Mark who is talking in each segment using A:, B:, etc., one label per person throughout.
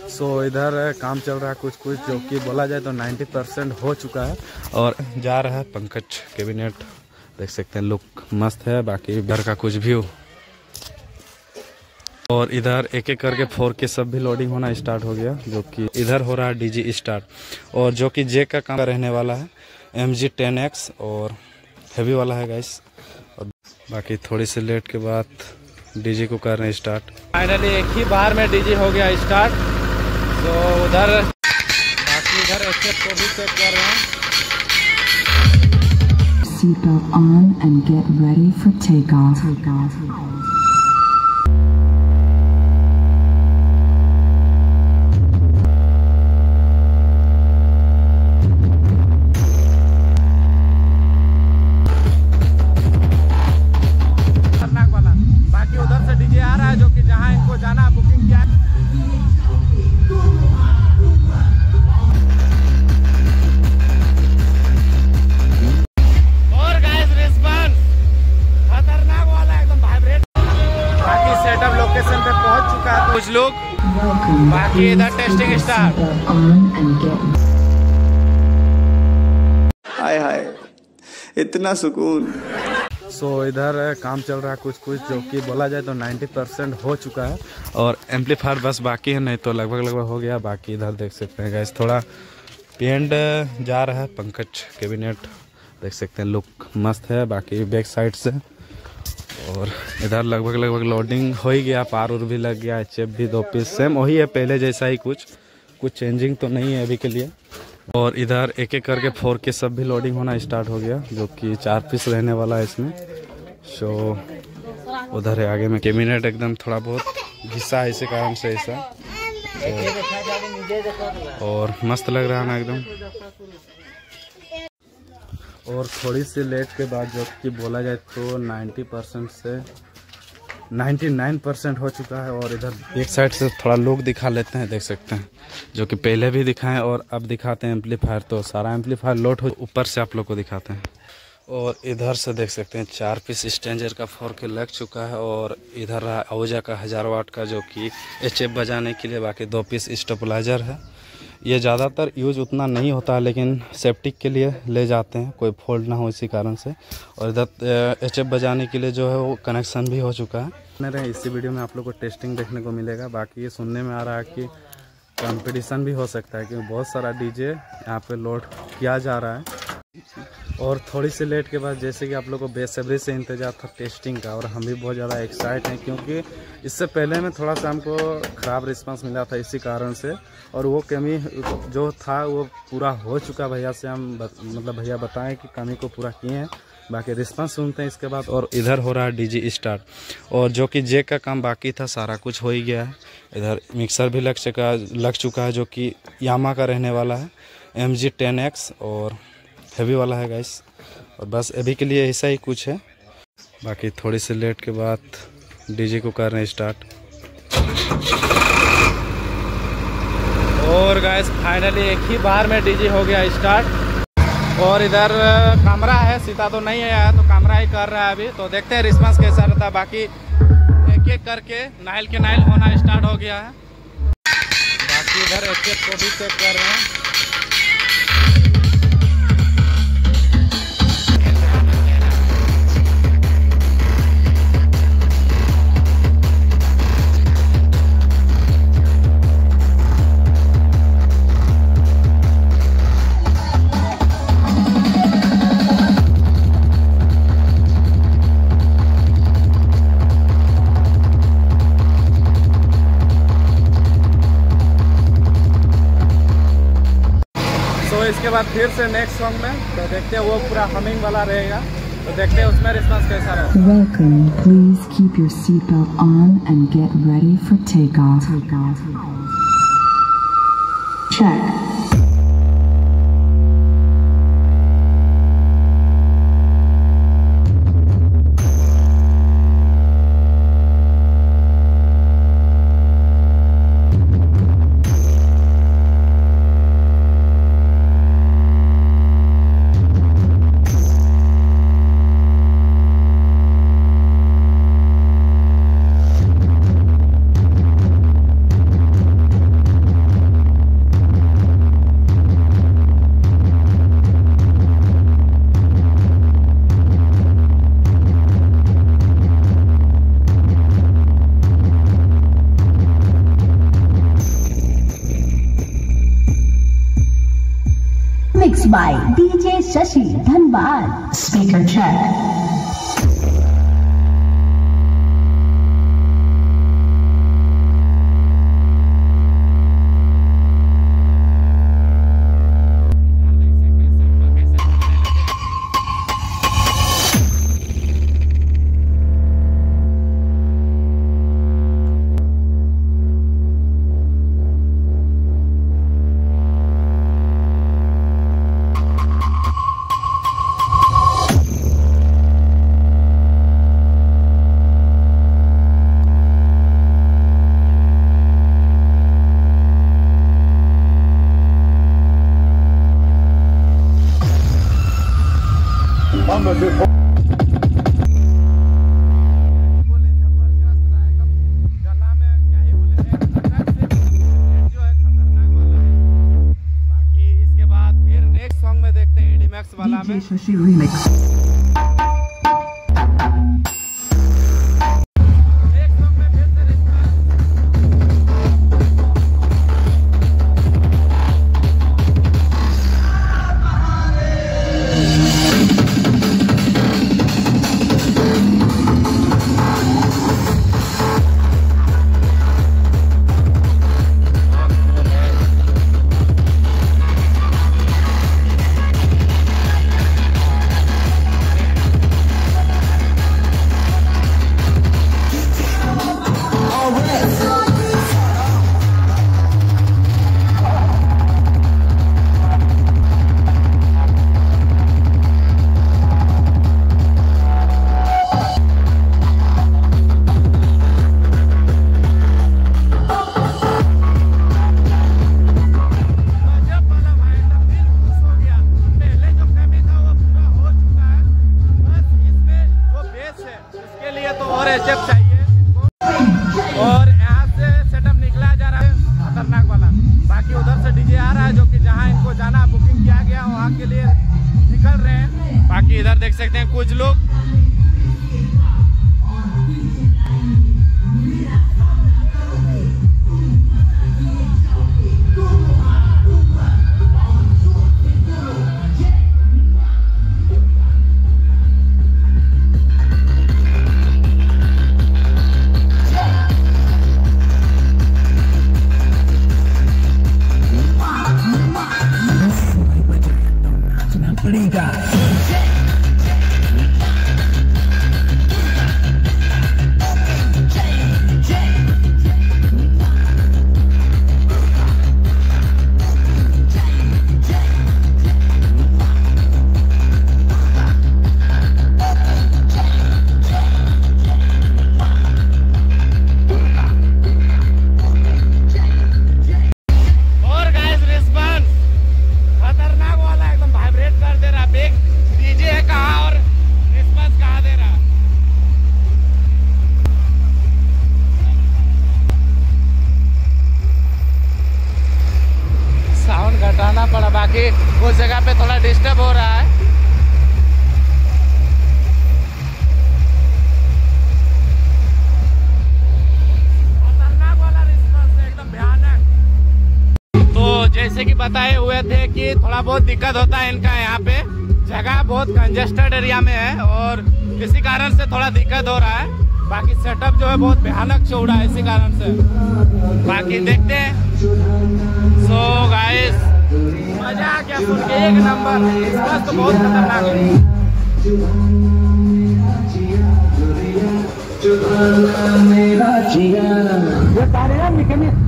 A: इधर काम चल रहा है कुछ कुछ, जो कि बोला जाए तो 90% हो चुका है और जा रहा है पंकज कैबिनेट। देख सकते हैं लुक मस्त है। बाकी इधर का कुछ व्यू, और इधर एक एक करके 4K सब भी लोडिंग होना स्टार्ट हो गया, जो कि इधर हो रहा है डीजी स्टार्ट, और जो कि जे का काम रहने वाला है MG 10X और हैवी वाला है गाइस। और बाकी थोड़ी सी लेट के बाद डीजी को कर रहे हैं स्टार्ट। फाइनली एक ही बार में डीजी हो गया स्टार्ट। तो उधर बाकी इधर HF को भी चेक कर रहे हैं।
B: Seatbelt on and get ready for takeoff.
A: बाकी उधर से डीजे आ रहा है, जो कि जहां इनको जाना बुकिंग किया। और गाइस रिस्पांस खतरनाक वाला, एकदम वाइब्रेट। बाकी सेटअप लोकेशन पे पहुंच चुका है कुछ लोग। बाकी इधर टेस्टिंग स्टार्ट।
C: हाय हाय, इतना सुकून।
A: इधर काम चल रहा है कुछ कुछ, जो कि बोला जाए तो 90% हो चुका है और एम्पलीफायर बस बाकी है, नहीं तो लगभग हो गया। बाकी इधर देख सकते हैं गाइस थोड़ा पेंट जा रहा है पंकज कैबिनेट। देख सकते हैं लुक मस्त है। बाकी बैक साइड से, और इधर लगभग लोडिंग हो ही गया, पार उर भी लग गया। HF भी 2 पीस सेम वही है पहले जैसा ही, कुछ चेंजिंग तो नहीं है अभी के लिए। और इधर एक एक करके 4K सब भी लोडिंग होना स्टार्ट हो गया, जो कि 4 पीस रहने वाला है इसमें। उधर है आगे में कैबिनेट, एकदम थोड़ा बहुत घिसा है इसी कारण से ऐसा। और मस्त लग रहा है ना एकदम। और थोड़ी सी लेट के बाद, जो कि बोला जाए तो 90% से 99% हो चुका है। और इधर एक साइड से थोड़ा लोग दिखा लेते हैं, देख सकते हैं, जो कि पहले भी दिखाएं और अब दिखाते हैं एम्पलीफायर। तो सारा एम्पलीफायर लोड हो, ऊपर से आप लोग को दिखाते हैं। और इधर से देख सकते हैं 4 पीस स्ट्रेंजर का 4K लग चुका है। और इधर रहा आउजा का 1000 वाट का, जो कि HF बजाने के लिए। बाकी 2 पीस स्टेबलाइजर है। ये ज़्यादातर यूज उतना नहीं होता है, लेकिन सेफ्टी के लिए ले जाते हैं, कोई फॉल्ट ना हो इसी कारण से। और इधर HF बजाने के लिए जो है वो कनेक्शन भी हो चुका है। इसी वीडियो में आप लोग को टेस्टिंग देखने को मिलेगा। बाकी ये सुनने में आ रहा है कि कंपटीशन भी हो सकता है, क्योंकि बहुत सारा डीजे यहाँ पे लोड किया जा रहा है। और थोड़ी सी लेट के बाद, जैसे कि आप लोग को बेसब्री से इंतजार था टेस्टिंग का, और हम भी बहुत ज़्यादा एक्साइट हैं, क्योंकि इससे पहले में थोड़ा सा हमको ख़राब रिस्पांस मिला था इसी कारण से। और वो कमी जो था वो पूरा हो चुका। भैया से हम मतलब भैया बताएं कि कमी को पूरा किए हैं। बाकी रिस्पांस सुनते हैं इसके बाद। और इधर हो रहा है डीजी स्टार्ट, और जो कि जे का काम बाकी था सारा कुछ हो ही गया है। इधर मिक्सर भी लग चुका है, जो कि यामा का रहने वाला है MG 10X और हैवी वाला है गाइस। और बस अभी के लिए ऐसा ही कुछ है। बाकी थोड़ी सी लेट के बाद डीजे को कर रहे हैं स्टार्ट। और गाइस फाइनली एक ही बार में डीजे हो गया स्टार्ट। और इधर कैमरा है, सीता तो नहीं है तो कैमरा ही कर रहा है अभी। तो देखते हैं रिस्पांस कैसा रहता है। बाकी एक एक करके नाइल के नाइल होना स्टार्ट हो गया है। बाकी इधर HF को भी चेक कर रहे हैं। इसके बाद फिर से नेक्स्ट सॉन्ग में तो देखते हैं, वो पूरा हमिंग वाला रहेगा। तो देखते हैं उसमें रिस्पांस कैसा रहता है।
B: Welcome. Please keep your seatbelt on and get ready for takeoff. Check.
D: Remix by DJ Shashi Dhanbad. Speaker check.
B: DJ Shashi Remix.
A: और यहाँ से सेटअप निकला जा रहा है खतरनाक वाला। बाकी उधर से डीजे आ रहा है जो कि जहाँ इनको जाना बुकिंग किया गया वहाँ के लिए निकल रहे हैं। बाकी इधर देख सकते हैं कुछ लोग घटाना पड़ा। बाकी उस जगह पे थोड़ा डिस्टर्ब हो रहा है। खतरनाक वाला रिस्पांस है, एकदम भयानक। तो जैसे कि बताए हुए थे कि थोड़ा बहुत दिक्कत होता है इनका, यहाँ पे जगह बहुत कंजेस्टेड एरिया में है और इसी कारण से थोड़ा दिक्कत हो रहा है। बाकी सेटअप जो है बहुत भयानक चल रहा है इसी कारण से। बाकी देखते हैं। सो गाइस मजा आ गया सुन के, एक नंबर। इसका तो बहुत खतरनाक है।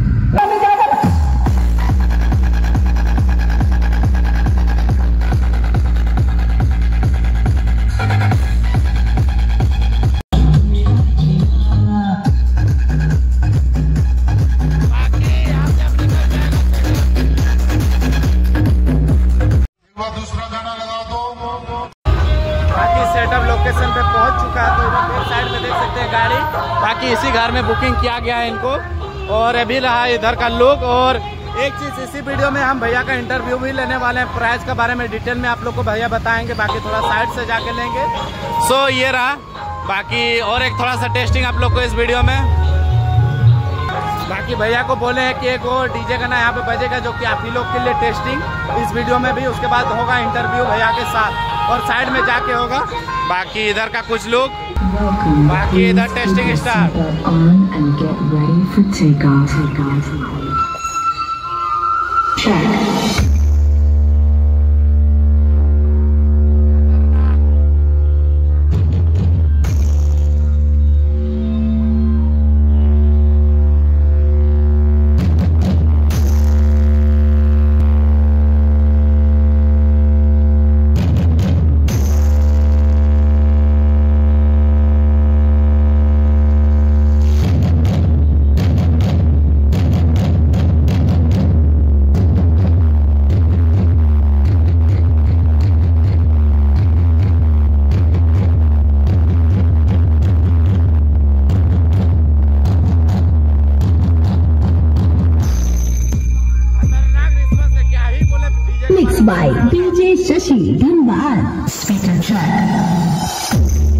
A: सेटअप लोकेशन पे पहुंच चुका है। तो इधर एक साइड में देख सकते हैं गाड़ी। बाकी इसी घर में बुकिंग किया गया है इनको और अभी रहा इधर का लुक। और एक चीज इसी वीडियो में हम भैया का इंटरव्यू भी लेने वाले हैं। प्राइस के बारे में डिटेल में आप लोग को भैया बताएंगे। बाकी थोड़ा साइड से जाके लेंगे। सो ये रहा। बाकी और एक थोड़ा सा टेस्टिंग आप लोग को इस वीडियो में। बाकी भैया को बोले हैं कि एक वो डीजे गाना यहाँ पे बजेगा जो कि आप ही लोग के लिए टेस्टिंग इस वीडियो में भी, उसके बाद होगा इंटरव्यू भैया के साथ और साइड में जाके होगा। बाकी इधर का कुछ लोग, बाकी इधर testing start.
D: Mixed by DJ Shashi Dhanbad. Speaker track.